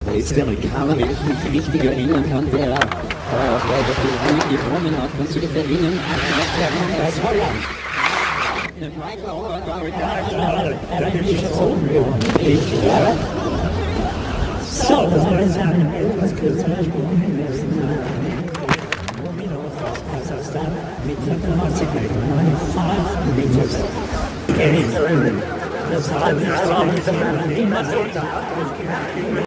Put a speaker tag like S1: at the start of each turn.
S1: ist der Kamera wirklich wichtig erinnern kann, der auch weiter gewonnen hat, kannst du dich erinnern, aus Holland. So, das war jetzt ein etwas kürzerer Sprung im ersten Kasachstan mit 95 Metern, 5 Meters. Das war